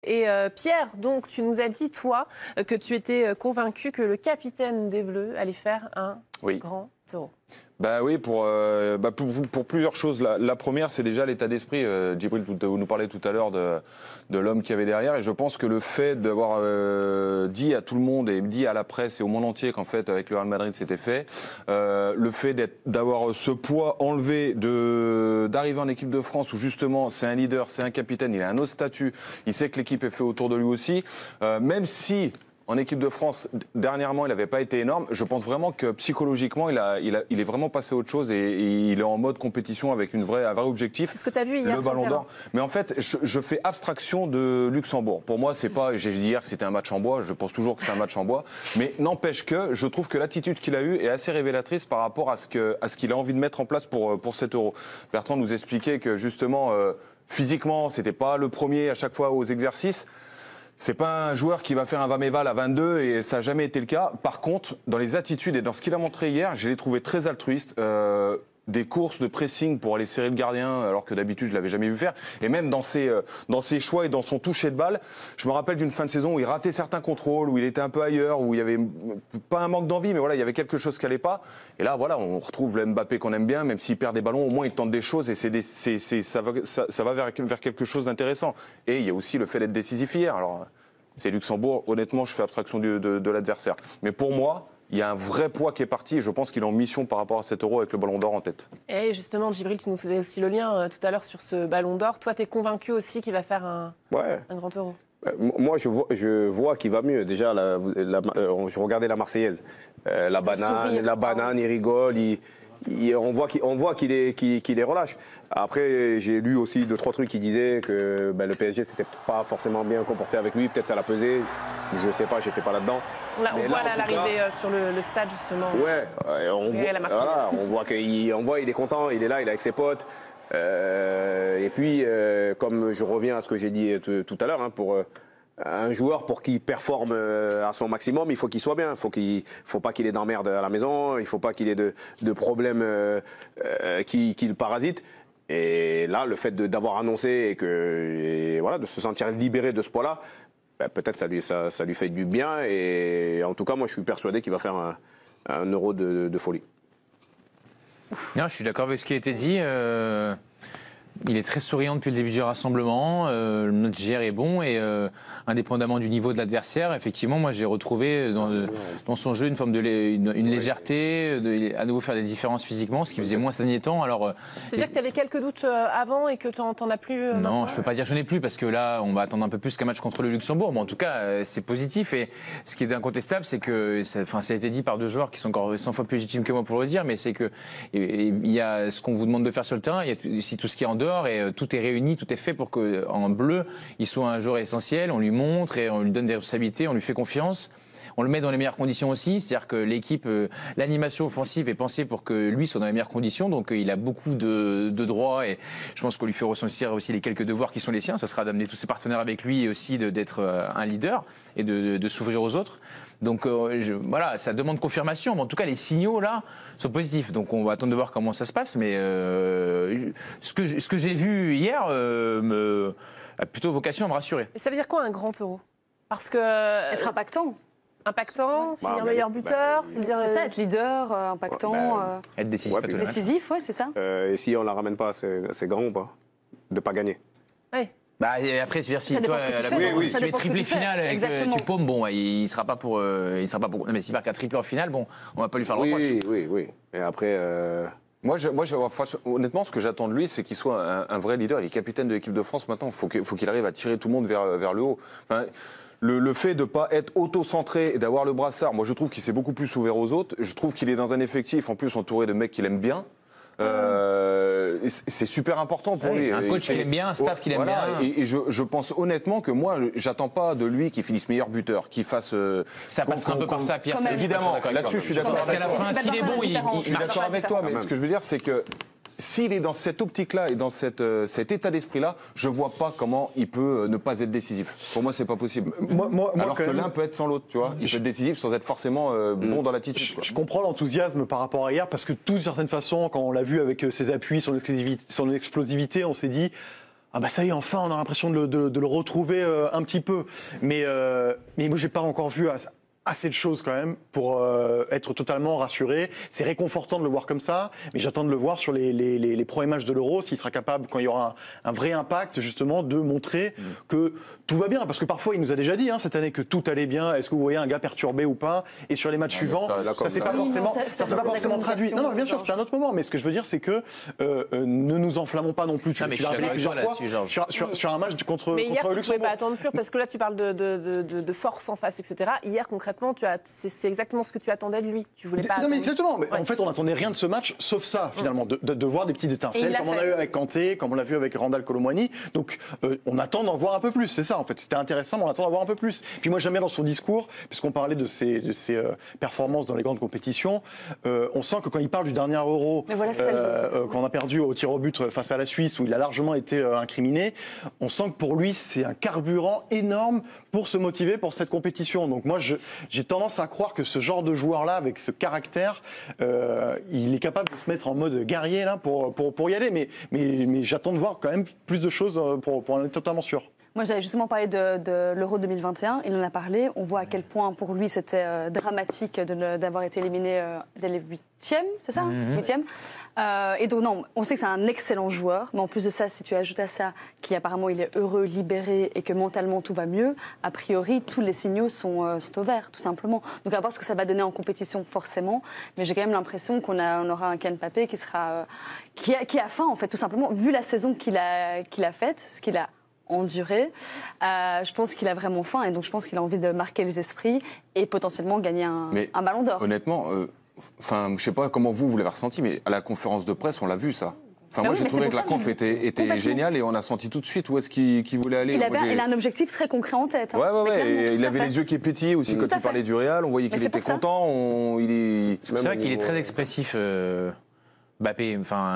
Et Pierre, donc tu nous as dit, toi, que tu étais convaincu que le capitaine des Bleus allait faire un grand taureau. Bah oui, pour plusieurs choses. La première, c'est déjà l'état d'esprit. Djibril nous parlait tout à l'heure de l'homme qu'il y avait derrière. Et je pense que le fait d'avoir dit à tout le monde et dit à la presse et au monde entier qu'en fait, avec le Real Madrid, c'était fait, le fait d'avoir ce poids enlevé, d'arriver en équipe de France où justement, c'est un leader, c'est un capitaine, il a un autre statut, il sait que l'équipe est faite autour de lui aussi, même si... En équipe de France, dernièrement, il n'avait pas été énorme. Je pense vraiment que psychologiquement, il est vraiment passé à autre chose et il est en mode compétition avec un vrai objectif. C'est ce que tu as vu hier le Ballon d'Or. Mais en fait, je fais abstraction de Luxembourg. Pour moi, c'est pas. J'ai dit hier que c'était un match en bois. Je pense toujours que c'est un match en bois. Mais n'empêche que je trouve que l'attitude qu'il a eue est assez révélatrice par rapport à ce qu'il a envie de mettre en place pour cet Euro. Bertrand nous expliquait que justement, physiquement, c'était pas le premier à chaque fois aux exercices. C'est pas un joueur qui va faire un va-mais-val à 22 et ça n'a jamais été le cas. Par contre, dans les attitudes et dans ce qu'il a montré hier, je l'ai trouvé très altruiste. Des courses de pressing pour aller serrer le gardien, alors que d'habitude je l'avais jamais vu faire. Et même dans ses choix et dans son toucher de balle, je me rappelle d'une fin de saison où il ratait certains contrôles, où il était un peu ailleurs, où il y avait pas un manque d'envie, mais voilà, il y avait quelque chose qui allait pas. Et là, voilà, on retrouve le Mbappé qu'on aime bien, même s'il perd des ballons, au moins il tente des choses et ça va vers quelque chose d'intéressant. Et il y a aussi le fait d'être décisif hier. Alors, c'est Luxembourg. Honnêtement, je fais abstraction de l'adversaire. Mais pour moi, il y a un vrai poids qui est parti et je pense qu'il est en mission par rapport à cet Euro avec le Ballon d'Or en tête. Et justement, Djibril, tu nous faisais aussi le lien tout à l'heure sur ce Ballon d'Or. Toi, tu es convaincu aussi qu'il va faire un grand Euro? Moi, je vois qu'il va mieux. Déjà, je regardais la Marseillaise. La banane, il rigole. On voit qu'il est relâche. Après, j'ai lu aussi 2-3 trucs qui disaient que le PSG s'était pas forcément bien comporté avec lui. Peut-être ça l'a pesé. Je sais pas, j'étais pas là-dedans. On voit l'arrivée sur le stade justement. Ouais, on voit qu'il est content, il est là, il est avec ses potes. Et puis, comme je reviens à ce que j'ai dit tout à l'heure, pour un joueur pour qu'il performe à son maximum, il faut qu'il soit bien. Il faut pas qu'il ait d'emmerde à la maison, il faut pas qu'il ait de problèmes qui le parasitent. Et là, le fait d'avoir annoncé de se sentir libéré de ce poids-là, peut-être ça lui fait du bien. Et en tout cas, moi, je suis persuadé qu'il va faire un Euro de folie. Non, je suis d'accord avec ce qui a été dit. Il est très souriant depuis le début du rassemblement. Notre GR est bon et indépendamment du niveau de l'adversaire, effectivement, moi j'ai retrouvé dans son jeu une forme une légèreté, à nouveau faire des différences physiquement, ce qui faisait moins ces derniers temps. C'est-à-dire que tu avais quelques doutes avant et que tu n'en as plus Non, je ne peux pas dire que je n'en ai plus parce que là, on va attendre un peu plus qu'un match contre le Luxembourg. Mais en tout cas, c'est positif et ce qui est incontestable, c'est que ça a été dit par deux joueurs qui sont encore 100 fois plus légitimes que moi pour le dire, mais c'est que il y a ce qu'on vous demande de faire sur le terrain, il y a ici tout ce qui est en dehors. Et tout est réuni, tout est fait pour qu'en bleu, il soit un joueur essentiel. On lui montre et on lui donne des responsabilités, on lui fait confiance. On le met dans les meilleures conditions aussi, c'est-à-dire que l'équipe, l'animation offensive est pensée pour que lui soit dans les meilleures conditions, donc il a beaucoup de droits et je pense qu'on lui fait ressentir aussi les quelques devoirs qui sont les siens. Ça sera d'amener tous ses partenaires avec lui et aussi d'être un leader et de s'ouvrir aux autres. Donc voilà, ça demande confirmation, mais en tout cas les signaux là sont positifs. Donc on va attendre de voir comment ça se passe, mais ce que j'ai vu hier a plutôt vocation à me rassurer. Et ça veut dire quoi un grand Euro? Parce que être impactant. Impactant, finir meilleur buteur, c'est ça, être leader, impactant. Être décisif. Décisif, ouais, c'est ça. Et si on la ramène pas, c'est grand ou pas de pas gagner? Oui. Et après, c'est-à-dire si toi, si tu es triplé finale et que tu paumes, bon, il sera pas pour. Non, mais s'il marque un triplé en finale, bon, on va pas lui faire le reproche. Oui. Et après. Moi, honnêtement, ce que j'attends de lui, c'est qu'il soit un vrai leader. Il est capitaine de l'équipe de France maintenant. Il faut qu'il arrive à tirer tout le monde vers le haut. Enfin, le fait de ne pas être auto-centré et d'avoir le brassard, moi je trouve qu'il s'est beaucoup plus ouvert aux autres. Je trouve qu'il est dans un effectif, en plus entouré de mecs qu'il aime bien. C'est super important pour lui. Un coach qu'il aime bien, un staff qu'il aime bien. Et je pense honnêtement que moi, j'attends pas de lui qu'il finisse meilleur buteur, qu'il fasse. Ça passera un peu par ça, Pierre. Évidemment, là-dessus, je suis d'accord. Parce qu'à la fin, s'il est bon, je suis d'accord avec toi. Mais ce que je veux dire, c'est que s'il est dans cette optique-là et dans cet état d'esprit-là, je ne vois pas comment il peut ne pas être décisif. Pour moi, c'est pas possible. Alors que l'un peut être sans l'autre, tu vois. Il peut être décisif sans être forcément bon dans l'attitude. Je comprends l'enthousiasme par rapport à hier, parce que d'une certaine façon, quand on l'a vu avec ses appuis, son explosivité, on s'est dit, ah bah ça y est, enfin on a l'impression de le retrouver un petit peu. Mais moi j'ai pas encore vu assez de choses quand même pour être totalement rassuré. C'est réconfortant de le voir comme ça, mais j'attends de le voir sur les premiers matchs de l'Euro, s'il sera capable, quand il y aura un vrai impact, justement, de montrer que tout va bien. Parce que parfois, il nous a déjà dit cette année que tout allait bien. Est-ce que vous voyez un gars perturbé ou pas? Et sur les matchs suivants, ça s'est pas forcément traduit. Non, bien sûr, c'était un autre moment. Mais ce que je veux dire, c'est que ne nous enflammons pas non plus. Tu l'as rappelé plusieurs fois sur un match contre mais hier, Luxembourg. tu ne pouvais pas attendre plus, parce que là, tu parles de force en face, etc. Hier, concrètement, c'est exactement ce que tu attendais de lui. Tu voulais pas. Non, mais exactement. Mais en fait, on n'attendait rien de ce match, sauf ça, finalement, de voir des petites étincelles, comme on a eu avec Kanté, comme on l'a vu avec Randal Kolo Muani. Donc, on attend d'en voir un peu plus. C'est ça, en fait. C'était intéressant, mais on attend d'en voir un peu plus. Puis moi, j'aime bien dans son discours, puisqu'on parlait de ses performances dans les grandes compétitions, on sent que quand il parle du dernier Euro, qu'on a perdu au tir au but face à la Suisse, où il a largement été incriminé, on sent que pour lui, c'est un carburant énorme pour se motiver pour cette compétition. Donc moi, j'ai tendance à croire que ce genre de joueur-là, avec ce caractère, il est capable de se mettre en mode guerrier là, pour y aller. Mais j'attends de voir quand même plus de choses pour en être totalement sûr. Moi, j'avais justement parlé de l'Euro 2021. Il en a parlé. On voit à quel point, pour lui, c'était dramatique d'avoir été éliminé dès les huitièmes, c'est ça, huitièmes. Et donc, non, on sait que c'est un excellent joueur. Mais en plus de ça, si tu ajoutes à ça qu'apparemment, il est heureux, libéré et que mentalement, tout va mieux, a priori, tous les signaux sont au vert, tout simplement. Donc, à voir ce que ça va donner en compétition, forcément. Mais j'ai quand même l'impression qu'on aura un Kylian Mbappé qui a faim, en fait, tout simplement. Vu la saison qu'il a faite, ce qu'il a enduré. Je pense qu'il a vraiment faim et donc je pense qu'il a envie de marquer les esprits et potentiellement gagner un ballon d'or. Honnêtement, je sais pas comment vous l'avez ressenti, mais à la conférence de presse, on l'a vu ça. Moi, j'ai trouvé que la conf était géniale et on a senti tout de suite où est-ce qu'il voulait aller. Il a un objectif très concret en tête. Et il avait les yeux qui pétillaient aussi quand il parlait du Real. On voyait qu'il était content. C'est vrai qu'il est très expressif. Mbappé,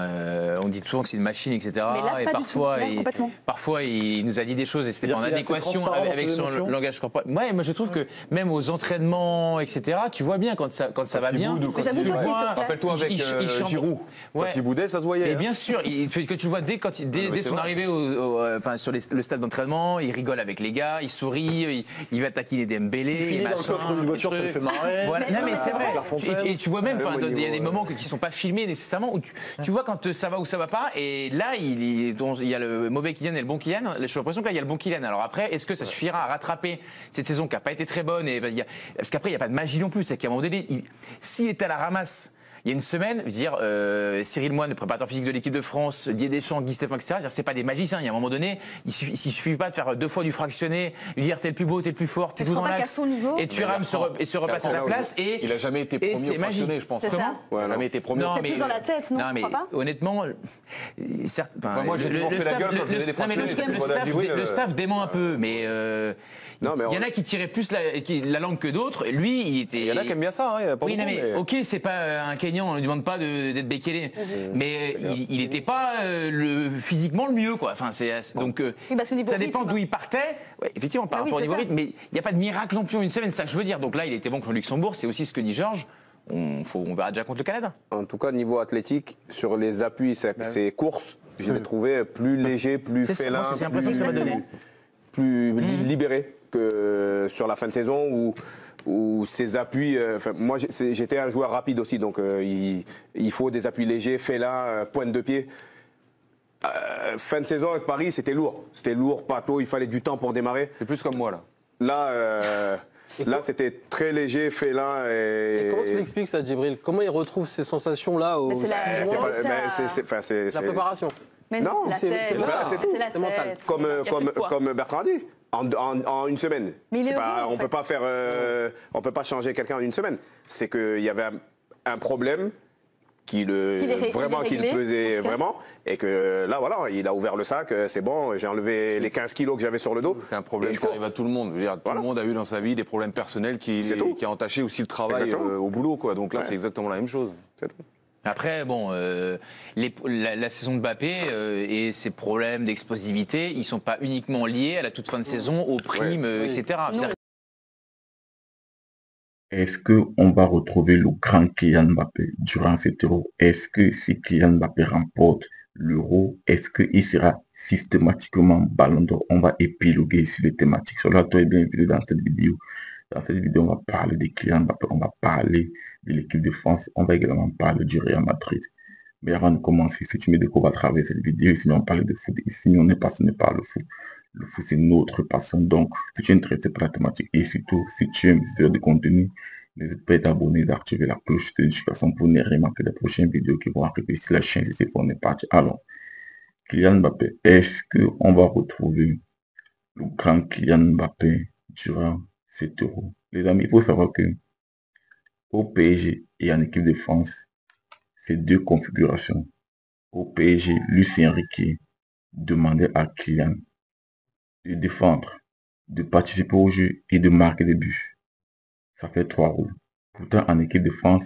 on dit souvent que c'est une machine, etc. Mais là, parfois, il nous a dit des choses et c'était en adéquation avec son langage corporel. Ouais, moi je trouve que même aux entraînements, etc., tu vois bien quand ça va bien. Rappelle-toi avec Giroud, quand il boudait, ça se voyait. Et bien sûr, que tu le vois dès son arrivée sur le stade d'entraînement, il rigole avec les gars, il sourit, il va taquiner des Dembélé. Il finit dans le coffre d'une voiture, ça le fait marrer. Non mais c'est vrai. Et tu vois même, il y a des moments qui ne sont pas filmés nécessairement. Où tu vois quand ça va ou ça va pas, et là il y a le mauvais Kylian et le bon Kylian. J'ai l'impression que là il y a le bon Kylian. Alors après, est-ce que ça suffira à rattraper cette saison qui n'a pas été très bonne, parce qu'après il n'y a pas de magie non plus, c'est qu'à un moment donné, s'il était à la ramasse il y a une semaine, Cyril Moine, le préparateur physique de l'équipe de France, Didier Deschamps, Guy Stéphane, etc., c'est pas des magiciens. Il y a un moment donné, il suffit pas de faire 2 fois du fractionné, lui dire t'es le plus beau, t'es le plus fort, tu joues dans l'axe, et Thuram se repasse à la place. Et il a jamais été premier au fractionné, je pense. Comment ? Il n'a jamais été premier. C'est plus dans la tête, non, tu crois pas ? Honnêtement, moi j'ai toujours fait la gueule quand je faisais des fractionnés. Le staff dément un peu, mais il y en a qui tiraient plus la langue que d'autres. Lui, il y en a qui aiment bien ça, il y a pas beaucoup. Ok, c'est pas un Kenyan, on ne lui demande pas d'être Bekele, mais il n'était pas physiquement le mieux, quoi. Donc ça dépend d'où il partait. Ouais, effectivement, par rapport au niveau rythme, mais il n'y a pas de miracle non plus en une semaine, ça je veux dire. Donc là, il était bon contre le Luxembourg, c'est aussi ce que dit Georges. On verra déjà contre le Canada. En tout cas, niveau athlétique, sur les appuis, ces courses, je l'ai trouvé plus léger, plus félin, c'est l'impression que ça m'a donné. Plus libéré que sur la fin de saison où ses appuis. Moi, j'étais un joueur rapide aussi, donc il faut des appuis légers, félins, pointe de pied. Fin de saison avec Paris, c'était lourd. C'était lourd, pâteau, il fallait du temps pour démarrer. C'est plus comme moi, là. Là, c'était très léger, félin. Et comment tu l'expliques ça, Djibril? Comment il retrouve ces sensations-là C'est la préparation. Mais non, c'est la tête. Comme Bertrand dit. En une semaine. Mais on peut pas changer quelqu'un en une semaine. C'est qu'il y avait un problème qui le pesait vraiment, et que là voilà, il a ouvert le sac, c'est bon, j'ai enlevé les 15 kilos que j'avais sur le dos. C'est un problème qui arrive à tout le monde. Tout le monde a eu dans sa vie des problèmes personnels qui a entaché aussi le travail au boulot, quoi. Donc là, c'est exactement la même chose. C'est tout. Après, la saison de Mbappé et ses problèmes d'explosivité, ils ne sont pas uniquement liés à la toute fin de saison, aux primes, etc. Est-ce qu'on va retrouver le grand Kylian Mbappé durant cet Euro? Est-ce que si Kylian Mbappé remporte l'Euro, est-ce qu'il sera systématiquement Ballon d'Or? On va épiloguer sur les thématiques. Cela, toi, est bien vu dans cette vidéo. Dans cette vidéo, on va parler des Kylian Mbappé, on va parler de l'équipe de France, on va également parler du Real Madrid. Mais avant de commencer, si tu me découvres à travers cette vidéo, sinon on parle de foot, et si on est passionné par le foot c'est notre passion. Donc, si tu es intéressé par la thématique et surtout, si tu aimes ce genre de contenu, n'hésite pas à t'abonner, d'activer la cloche de notification pour ne rien manquer des prochaines vidéos qui vont arriver sur la chaîne. Si on est parti. Alors, Kylian Mbappé, est-ce qu'on va retrouver le grand Kylian Mbappé durant cet Euro? Les amis, il faut savoir que au PSG et en équipe de France, c'est deux configurations. Au PSG, Luis Enrique demandait à Kylian de défendre, de participer au jeu et de marquer des buts. Ça fait 3 rôles. Pourtant, en équipe de France,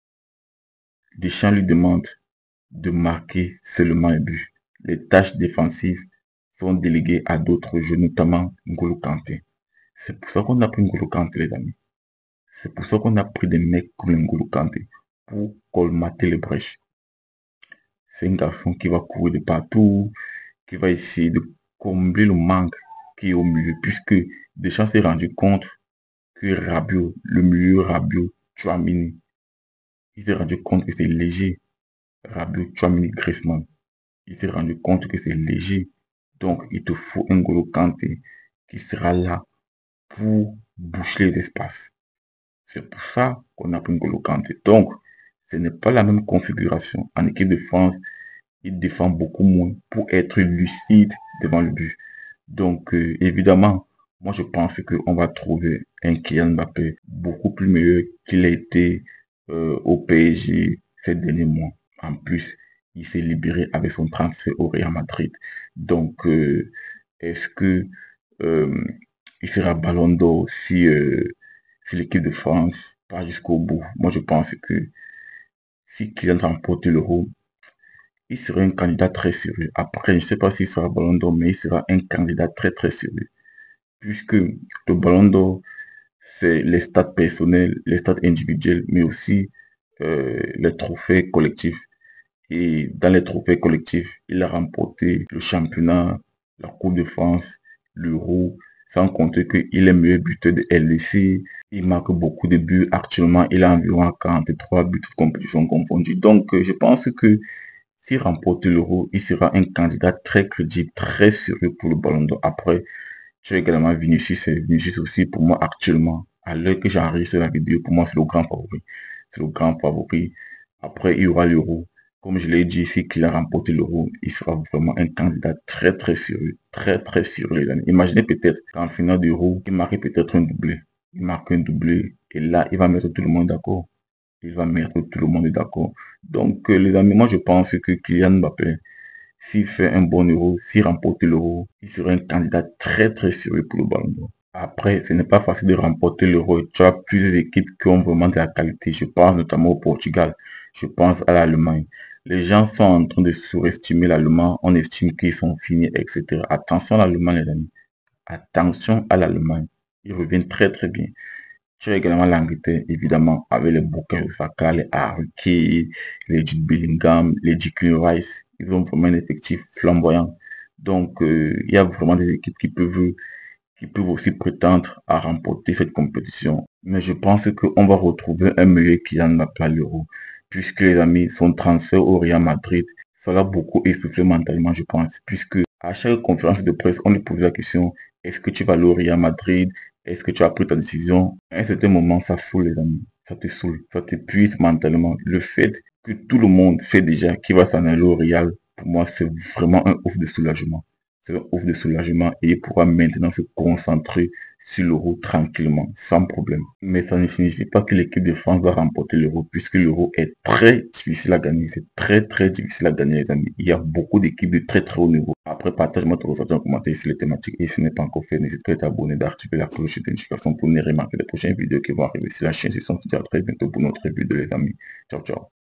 Deschamps lui demande de marquer seulement un but. Les tâches défensives sont déléguées à d'autres jeux, notamment N'Golo Kanté. C'est pour ça qu'on a pris N'Golo Kanté, les amis. C'est pour ça qu'on a pris des mecs comme N'Golo Kanté pour colmater les brèches. C'est un garçon qui va courir de partout, qui va essayer de combler le manque qui est au milieu, puisque Deschamps s'est rendu compte que Rabiot, le milieu Rabiot, Tchouaméni, il s'est rendu compte que c'est léger. Rabiot, Tchouaméni, Griezmann, il s'est rendu compte que c'est léger. Donc, il te faut un N'Golo Kanté qui sera là pour boucher les espaces. C'est pour ça qu'on a pris N'Golo Kanté. Donc, ce n'est pas la même configuration. En équipe de France, il défend beaucoup moins pour être lucide devant le but. Donc, évidemment, moi je pense qu'on va trouver un Kylian Mbappé beaucoup plus meilleur qu'il a été au PSG ces derniers mois. En plus, il s'est libéré avec son transfert au Real Madrid. Donc, est-ce que il sera Ballon d'Or si l'équipe de France part jusqu'au bout? Moi, je pense que si Kylian remporte l'Euro, il sera un candidat très sérieux. Après, je ne sais pas s'il sera Ballon d'Or, mais il sera un candidat très très sérieux. Puisque le Ballon d'Or, c'est les stats personnels, les stats individuels, mais aussi les trophées collectifs. Et dans les trophées collectifs, il a remporté le championnat, la Coupe de France, l'Euro, sans compter qu'il est meilleur buteur de LDC. Il marque beaucoup de buts. Actuellement, il a environ 43 buts, toutes compétitions confondues. Donc, je pense que s'il remporte l'Euro, il sera un candidat très crédible, très sérieux pour le Ballon d'Or. Après, j'ai également Vinicius. Vinicius aussi, pour moi, actuellement, à l'heure que j'enregistre la vidéo, pour moi, c'est le grand favori. C'est le grand favori. Après, il y aura l'Euro. Comme je l'ai dit, si Kylian remporte l'Euro, il sera vraiment un candidat très, très sérieux. Très, très sérieux, les amis. Imaginez peut-être qu'en finale d'Euro, il marque peut-être un doublé. Il marque un doublé. Et là, il va mettre tout le monde d'accord. Il va mettre tout le monde d'accord. Donc, les amis, moi, je pense que Kylian Mbappé, s'il fait un bon Euro, s'il remporte l'Euro, il sera un candidat très, très sérieux pour le Ballon d'Or. Après, ce n'est pas facile de remporter l'Euro. Tu as plusieurs équipes qui ont vraiment de la qualité. Je pense notamment au Portugal. Je pense à l'Allemagne. Les gens sont en train de surestimer l'Allemagne. On estime qu'ils sont finis, etc. Attention à l'Allemagne, les amis. Attention à l'Allemagne. Ils reviennent très, très bien. Tu as également l'Angleterre, évidemment, avec les Bukayo Saka, les Harry Kane, les Jude Bellingham, les Declan Rice. Ils ont vraiment un effectif flamboyant. Donc, il y a vraiment des équipes qui peuvent aussi prétendre à remporter cette compétition. Mais je pense qu'on va retrouver un meilleur Kylian Mbappé à l'Euro. Puisque, les amis, son transfert au Real Madrid, ça l'a beaucoup essoufflé mentalement, je pense. Puisque à chaque conférence de presse, on lui posait la question, est-ce que tu vas aller au Real Madrid? Est-ce que tu as pris ta décision? À un certain moment, ça saoule, les amis. Ça te saoule. Ça t'épuise mentalement. Le fait que tout le monde sait déjà qu'il va s'en aller au Real, pour moi, c'est vraiment un ouf de soulagement. C'est un ouf de soulagement et il pourra maintenant se concentrer sur l'Euro tranquillement, sans problème. Mais ça ne signifie pas que l'équipe de France va remporter l'Euro, puisque l'Euro est très difficile à gagner. C'est très très difficile à gagner, les amis. Il y a beaucoup d'équipes de très très haut niveau. Après, partage-moi ton ressenti en commentaire sur les thématiques. Et si ce n'est pas encore fait, n'hésite pas à t'abonner, d'activer la cloche de notification pour ne rien manquer les prochaines vidéos qui vont arriver sur la chaîne. Je suis à très bientôt pour notre vidéo, les amis. Ciao, ciao.